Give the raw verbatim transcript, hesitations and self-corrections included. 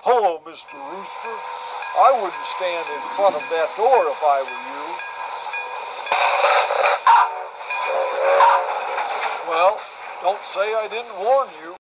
Hello, Mister Rooster. I wouldn't stand in front of that door if I were you. Well, don't say I didn't warn you.